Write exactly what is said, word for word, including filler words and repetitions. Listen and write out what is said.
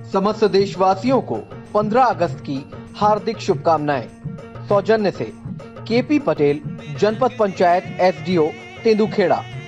समस्त देशवासियों को पंद्रह अगस्त की हार्दिक शुभकामनाएं। सौजन्य से केपी पटेल, जनपद पंचायत एसडीओ तेंदुखेड़ा।